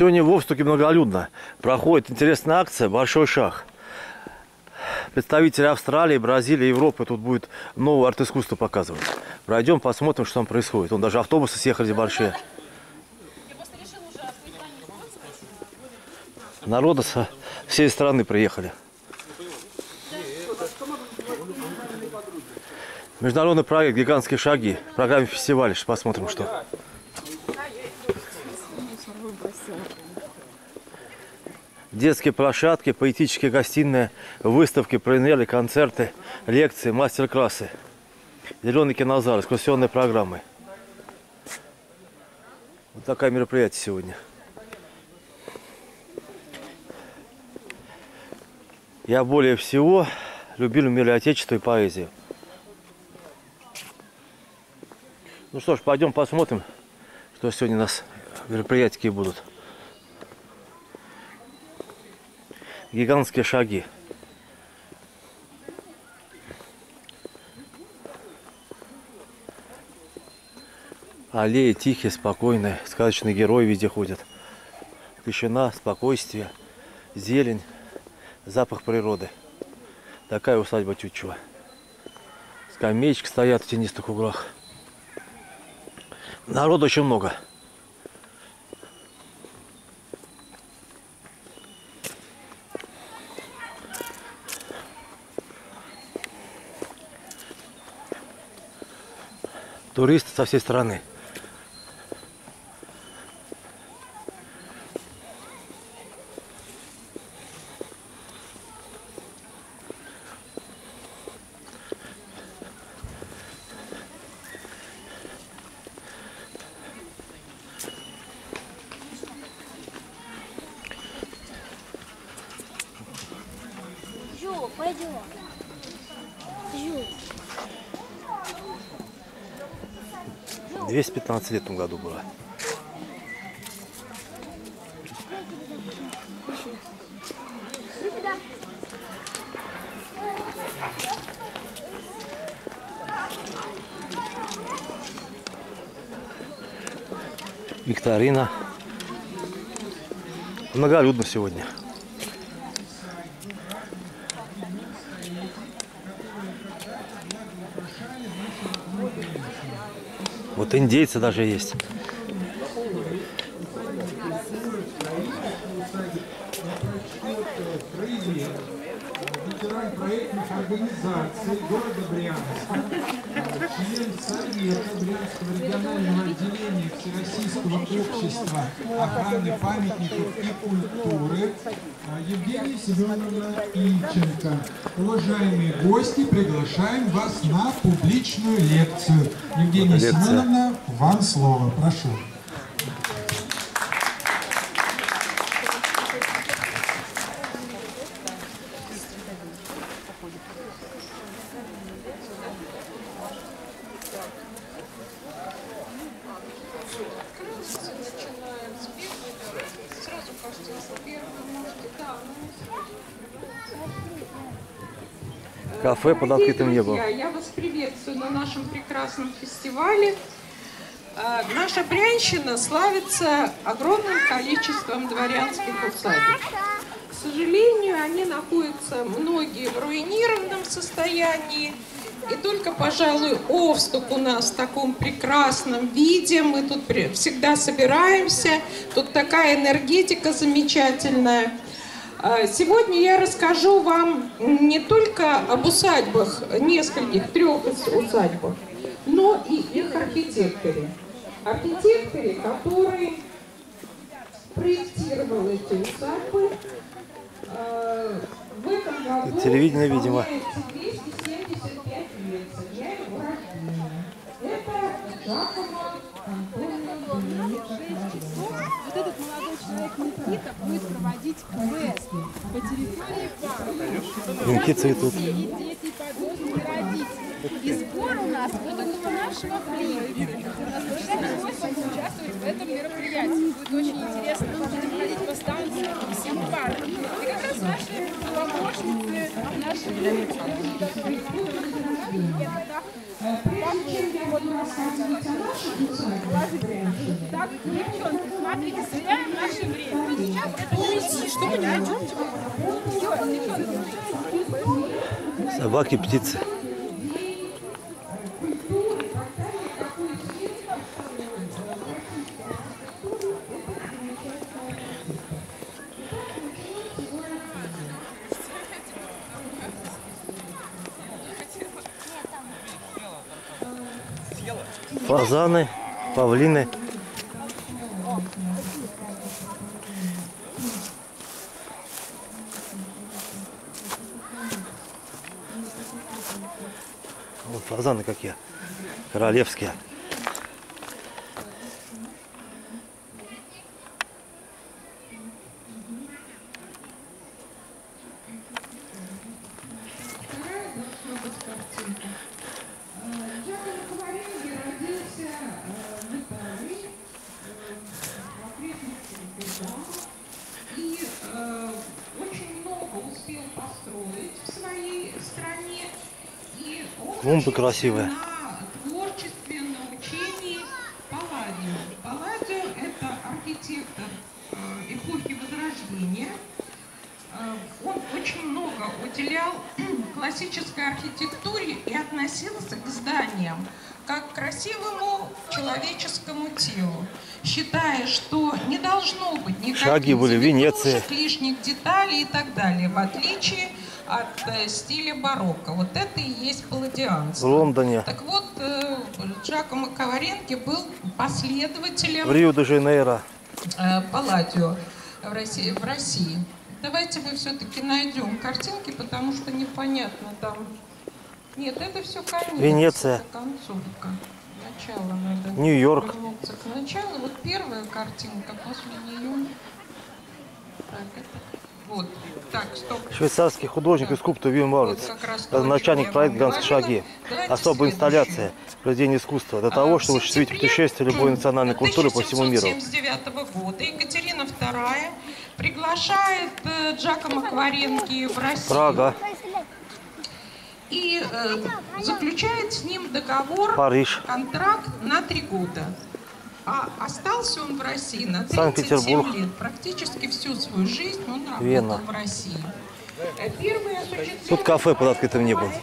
Сегодня в Овстоке многолюдно. Проходит интересная акция «Большой шаг». Представители Австралии, Бразилии, Европы тут будет новое арт-искусство показывать. Пройдем, посмотрим, что там происходит. Вон даже автобусы съехали большие. Народа со всей страны приехали. Международный проект «Гигантские шаги». В программе фестиваля. Сейчас посмотрим, что. Детские площадки, поэтические гостиные, выставки, пленеры, концерты, лекции, мастер-классы. Зеленый кинозал, экскурсионные программы. Вот такое мероприятие сегодня. Я более всего любил в мире Отечества и поэзию. Ну что ж, пойдем посмотрим, что сегодня у нас мероприятия какие будут. Гигантские шаги. Аллеи тихие, спокойные, сказочные герои везде ходят. Тишина, спокойствие, зелень, запах природы. Такая усадьба Тютчева. Скамеечки стоят в тенистых углах. Народу очень много. Туристы со всей страны. Жу, пойдем. Жу. 215 лет в том году было. Викторина. Многолюдно сегодня. Вот индейцы даже есть. Ветеран проектных организаций города Брянска, член Совета Брянского регионального отделения Всероссийского общества охраны памятников и культуры Евгения Семеновна Ильченко. Уважаемые гости, приглашаем вас на публичную лекцию. Евгения Семеновна, вам слово. Прошу. Кафе под открытым небом. Я вас приветствую на нашем прекрасном фестивале. Наша Брянщина славится огромным количеством дворянских усадеб. К сожалению, они находятся многие в руинированном состоянии. И только, пожалуй, Овсток у нас в таком прекрасном виде. Мы тут всегда собираемся. Тут такая энергетика замечательная. Сегодня я расскажу вам не только об усадьбах, нескольких, 3 усадьбах, но и их архитекторе. Архитекторе, который проектировал эти усадьбы, в этом году телевидение, видимо. 275 лет со дня его рождения. Это Жакомо Антонио. Вот этот молодой человек Никита будет проводить квест по территории парка. Венки цветут. И дети подводные родители. И сбор у нас будет около нашего клиники. У нас большая просьба участвовать в этом мероприятии. Будет очень интересно. Мы будем ходить по станциям, по всем паркам. И как раз наши помощницы, наши Так, девчонки, смотрите, сверяем наше время. Собаки, птицы. Фазаны, павлины. Вот фазаны какие, королевские. И очень много успел построить в своей стране. И он Клумбы красивые. на творчестве, на учении Палладио. Палладио – это архитектор эпохи Возрождения. Он очень много уделял классической архитектуре и относился к зданиям как к красивому человеческому телу, считая, что не должно быть никаких Шаги были в Венеции, лишних деталей и так далее, в отличие от стиля барокко. Вот это и есть в палладианство. Лондоне, Так вот, Джакомо Коваренки был последователем в Рио-де-Жанейро. Палладио в России. Давайте мы все-таки найдем картинки, потому что непонятно там. Нет, это все конец. Венеция. Это концовка. Начало надо. Нью-Йорк. Вернуться к началу. Вот первая картинка, после нее. Так, это. Вот. Так, стоп. Швейцарский художник и скульптор Вим Вот Маурец. как раз то, о Начальник чем я проекта вам «Глянцевые говорила. шаги». Давайте Особая инсталляция следующую. произведения искусства для того, чтобы В осуществить сентябре путешествие любой национальной культуры по всему миру. 1779 года Екатерина II приглашает Джакомо Коваренки в Россию. Прага, И заключает с ним договор, Париж, контракт на 3 года. А остался он в России на 37 Санкт-Петербург, лет. Практически всю свою жизнь он работал Вена. в России. Первый осуществление Тут кафе под открытым небом.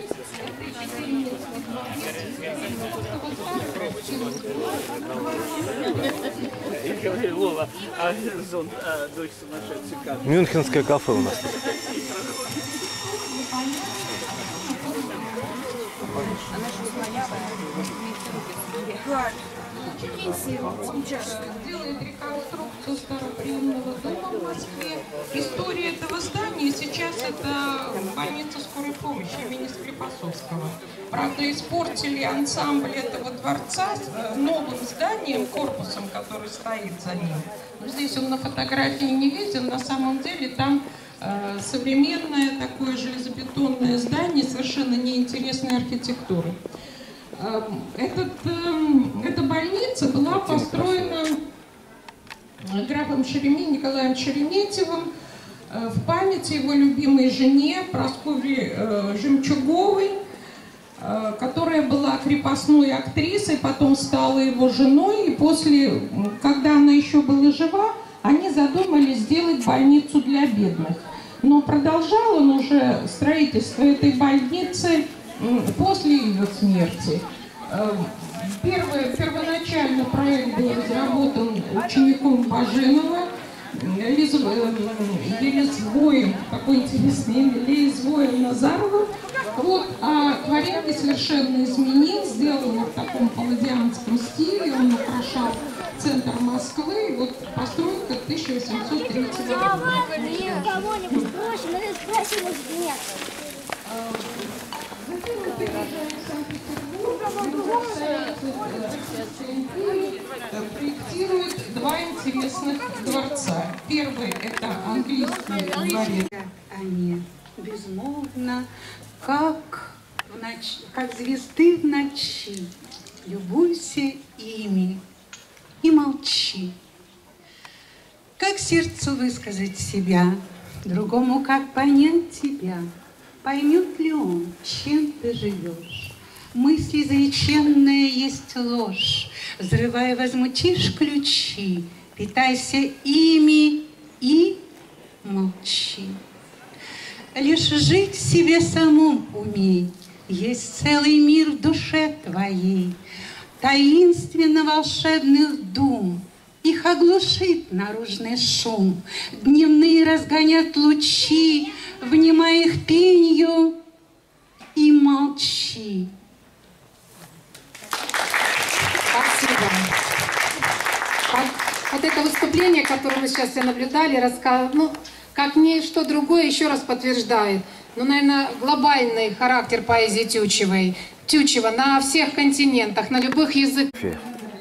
Мюнхенское кафе у нас. делает реконструкцию староприемного дома в Москве. История этого здания сейчас это больница скорой помощи имени Склифосовского. Правда, испортили ансамбль этого дворца новым зданием, корпусом, который стоит за ним. Но здесь он на фотографии не виден, на самом деле там современное такое железобетонное здание совершенно неинтересной архитектуры. Эта больница была построена графом Николаем Шереметьевым в память его любимой жене Прасковьи Жемчуговой, которая была крепостной актрисой, потом стала его женой, и после, когда она еще была жива, они задумали сделать больницу для бедных. Но продолжал он уже строительство этой больницы после ее смерти. Первоначально проект был разработан учеником Баженова, Елизбоем, такой интересный имя, Елизбоем Назаровым. Вот, а Коваренки совершенно изменил, сделал его в таком палладианском стиле, он украшал центр Москвы, и вот постройка 1803 года. Кого-нибудь просим, надо спросить, нет. Затем мы переезжаем в Санкт-Петербург, проектируют два интересных дворца. Первый – это английский дворец. Они безмолвно, как звезды в ночи, любуйся ими и молчи. Как сердцу высказать себя, другому как понять тебя? Поймет ли он, чем ты живешь? Мысли заиченная есть ложь. Взрывая, возмутишь ключи, питайся ими и молчи. Лишь лишь жить себе самому умей. Есть целый мир в душе твоей, таинственно волшебных дум. Их оглушит наружный шум, дневные разгонят лучи, внимай их пенью и молчи. Спасибо. Вот это выступление, которое мы сейчас все наблюдали, как ничто другое, еще раз подтверждает, наверное, глобальный характер поэзии Тютчева на всех континентах, на любых языках.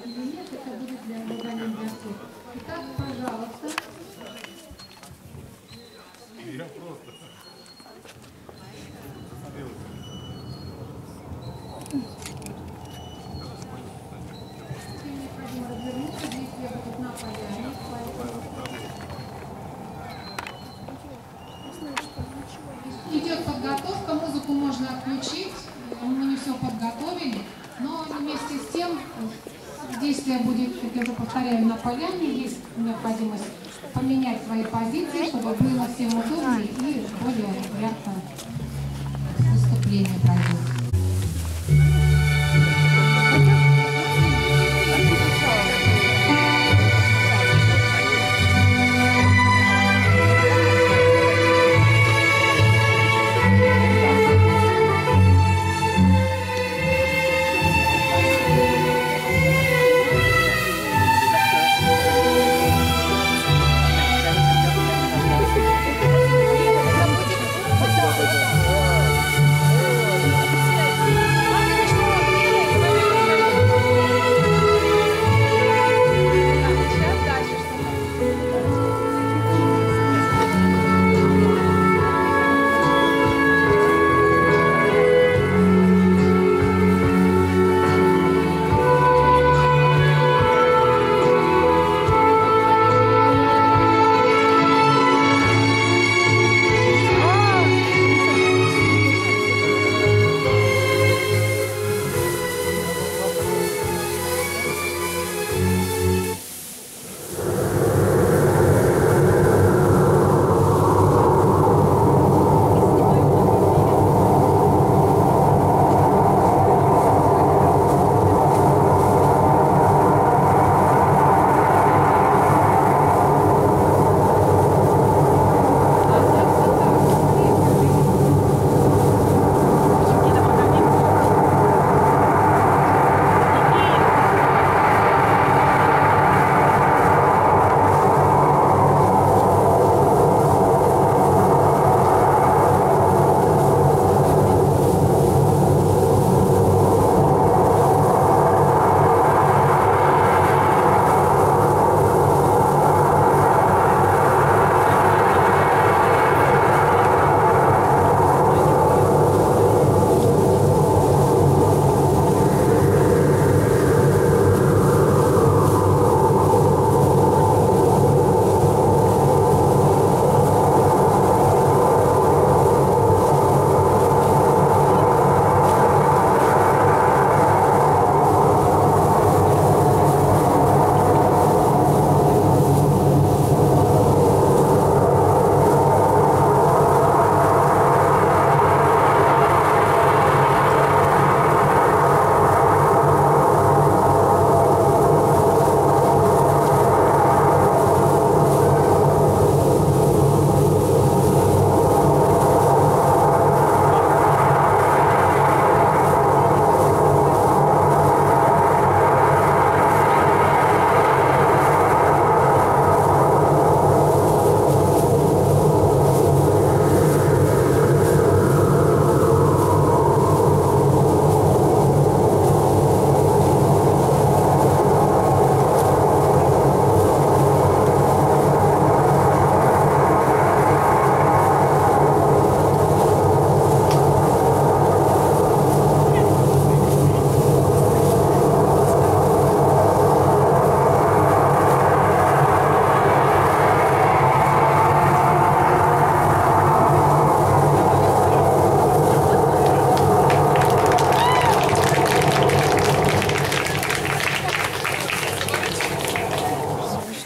Идет подготовка, музыку можно отключить, мы не все подготовили, но вместе с тем действие будет, как я уже повторяю, на поляне, есть необходимость поменять свои позиции, чтобы было всем удобнее и более ярко выступление пройдет.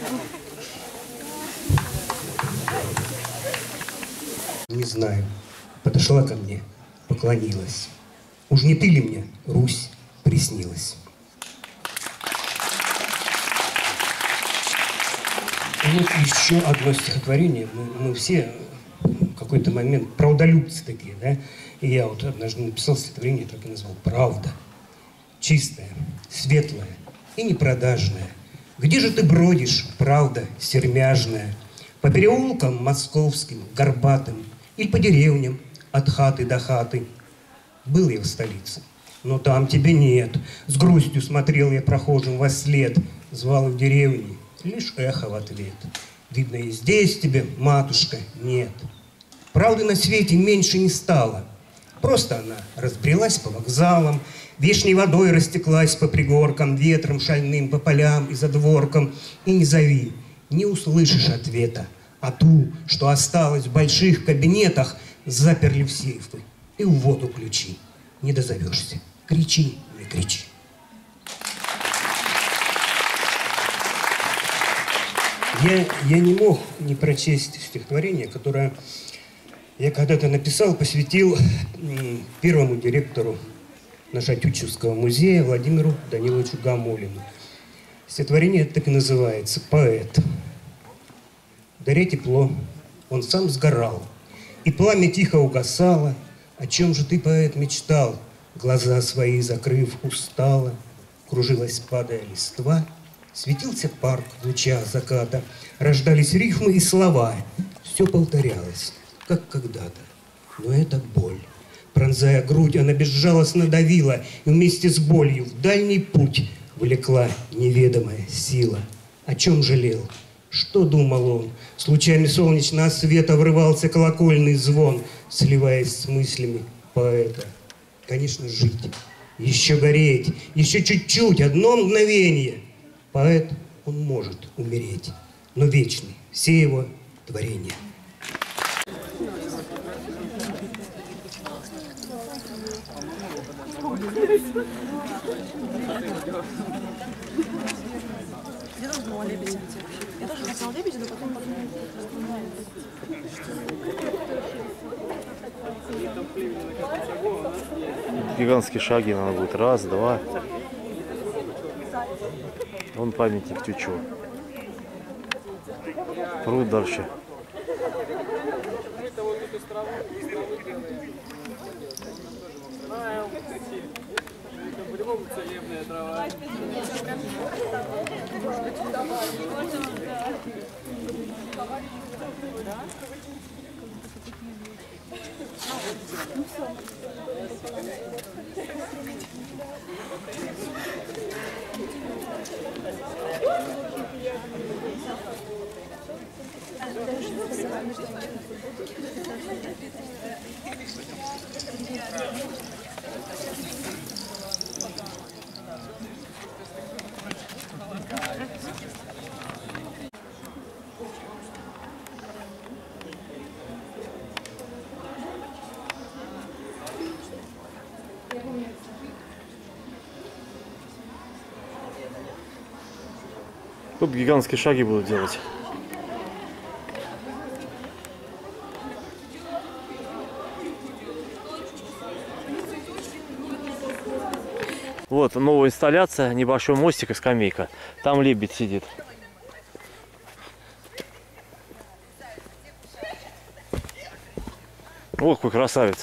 Не знаю. подошла ко мне, поклонилась. Уж не ты ли мне, Русь, приснилась? И вот еще одно стихотворение. Мы все в какой-то момент правдолюбцы такие, да? И я вот однажды написал стихотворение, так и назвал «Правда». Чистая, светлая и непродажная. Где же ты бродишь, правда сермяжная? По переулкам московским, горбатым, или по деревням от хаты до хаты? Был я в столице, но там тебя нет. С грустью смотрел я прохожим во след. Звал в деревне, лишь эхо в ответ. Видно, и здесь тебе, матушка, нет. Правды на свете меньше не стало. Просто она разбрелась по вокзалам, вешней водой растеклась по пригоркам, ветром шальным по полям и задворкам. И не зови, не услышишь ответа. А ту, что осталась в больших кабинетах, заперли в сейфы и в воду ключи. Не дозовешься. Кричи, не кричи. Я не мог не прочесть стихотворение, которое я когда-то написал, посвятил первому директору Нашатютчевского музея Владимиру Даниловичу Гамулину. Стихотворение так и называется «Поэт». Даря тепло, он сам сгорал, и пламя тихо угасало. О чем же ты, поэт, мечтал? Глаза свои закрыв устало, кружилась, падая листва. Светился парк в лучах заката, рождались рифмы и слова. Все повторялось, как когда-то, но это боль. Пронзая грудь, она безжалостно давила, и вместе с болью в дальний путь влекла неведомая сила. О чем жалел? Что думал он? С лучами солнечного света врывался колокольный звон, сливаясь с мыслями поэта. Конечно, жить, еще гореть, еще чуть-чуть, одно мгновение. Поэт, он может умереть, но вечны все его творения. Я тоже хотела лебедя, но потом Гигантские шаги надо будет. Раз, два. Вон памятник Тютчеву. Пруд дальше. Тут гигантские шаги будут делать. Вот новая инсталляция, небольшой мостик и скамейка. Там лебедь сидит. Ох, какой красавец.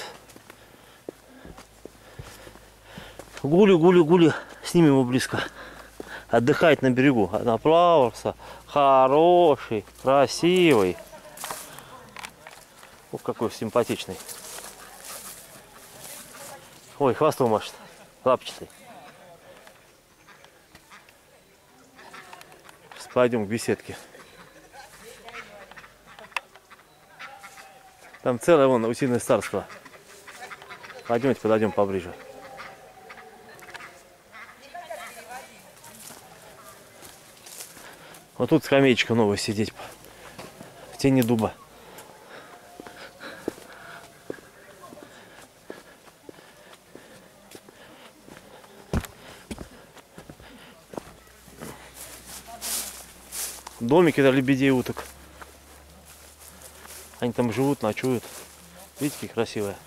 Гулю, гулю, гулю. Снимем его близко. Отдыхает на берегу. Наплавался. Хороший, красивый. Ох, какой симпатичный. Ой, хвостом машет. Лапчатый. Сейчас пойдем к беседке. Там целое вон утиное царство. Пойдемте, подойдем поближе. Вот тут скамеечка новая сидеть в тени дуба. Домики для лебедей и уток. Они там живут, ночуют. Видите, какие красивые.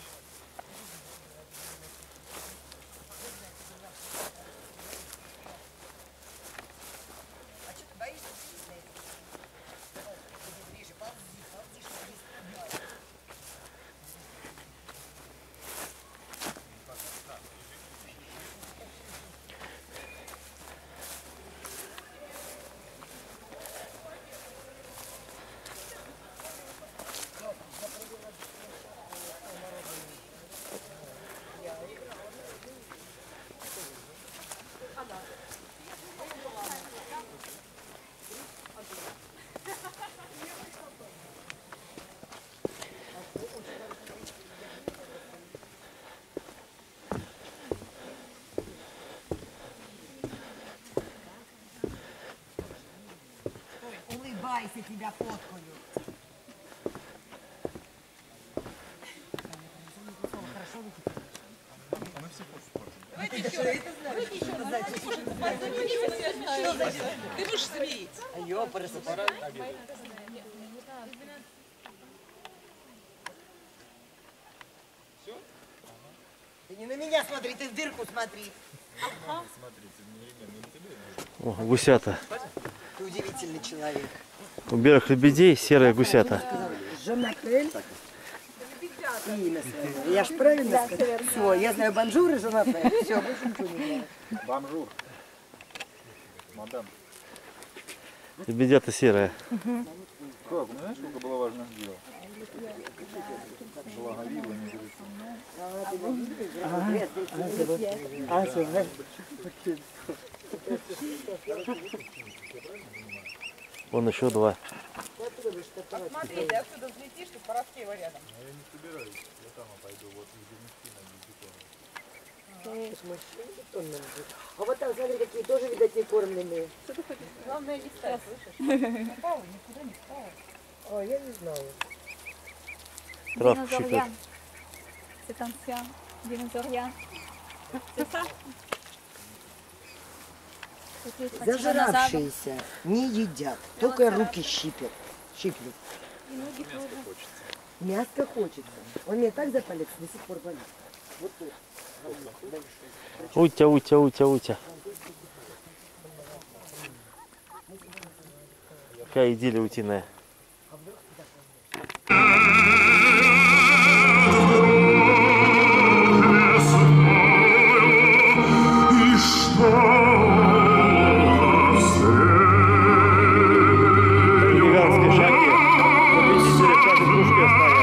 Улыбайся, тебя фоткаю. Ты будешь светить. Ты не на меня смотри, ты в дырку смотри. О, гусята. Ты удивительный человек. У белых лебедей серые гусята. Жонатель. Имя свое. Я ж правильно сказала? Все, я знаю бонжур и Жонатель. Все, больше ничего не знаю. Бонжур. Мадам. Лебедята серые. Как? Знаешь, сколько было важных дел? Благовидно, не Вон еще два. Смотри, ты отсюда взлетишь, ты Параскеева рядом. я не собираюсь. Я там пойду, вот из бетона. А вот там, смотри, какие тоже, видать, не кормленные. Что ты хочешь? Главное, не встать, слышишь? Встал, никуда не встал. О, я не знаю. Травку щипят. C'est ancien, dinosaurien. C'est ça? Зажравшиеся не едят, только руки щиплют. Мяско хочется. Он мне так запалец, до сих пор болит. Вот тут. Утя, утя, утя, утя. Какая идиллия утиная. Гигантские шаги. Победители в каждой кружке стоят.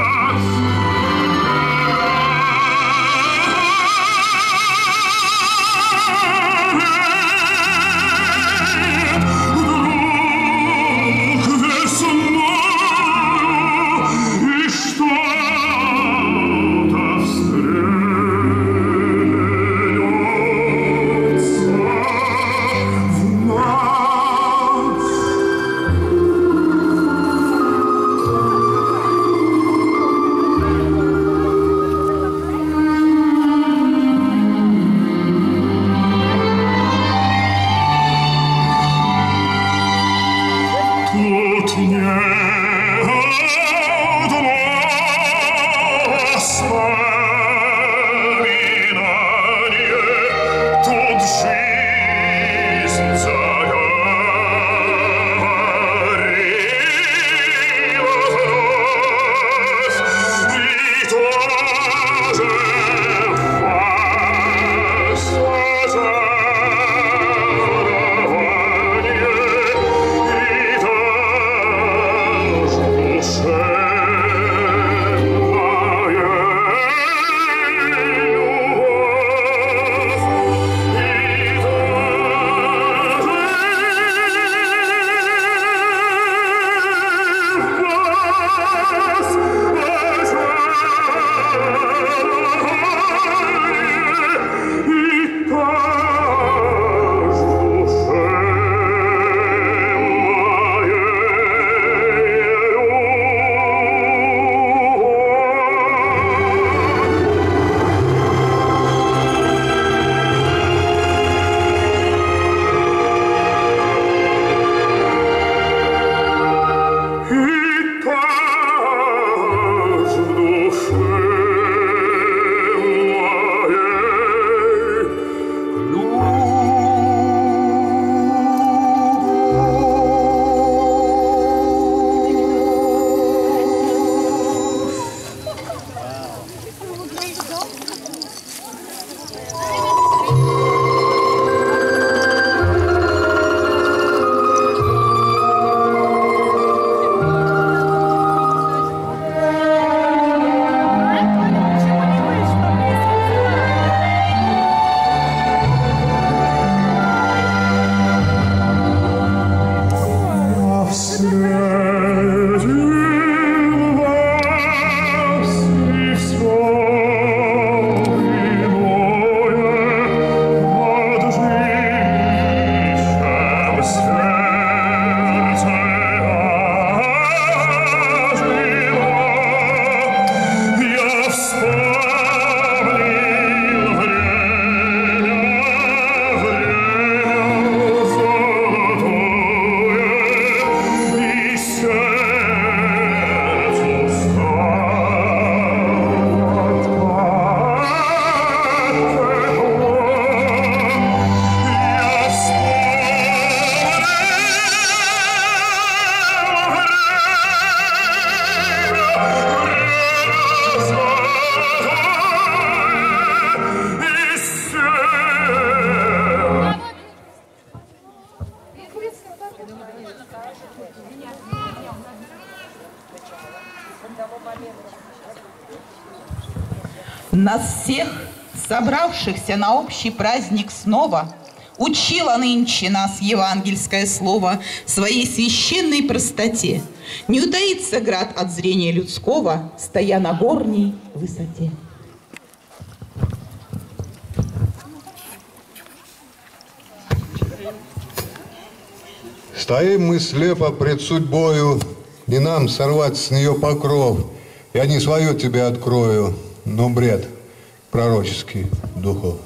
Нас всех, собравшихся на общий праздник снова, учило нынче нас евангельское слово своей священной простоте. Не утаится град от зрения людского, стоя на горней высоте. Стоим мы слепо пред судьбою, не нам сорвать с нее покров. Я не свое тебе открою, но бред пророческий духов.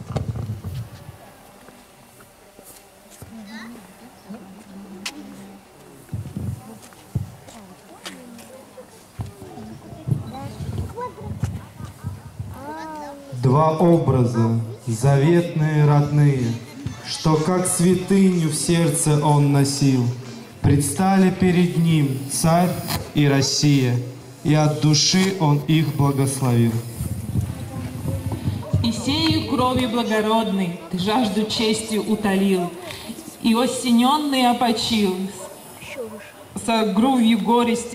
Два образа, заветные, родные, что как святыню в сердце он носил, предстали перед ним царь и Россия, и от души он их благословил. И сею кровью благородной ты жажду честью утолил, и осененный опочил, со грувью горести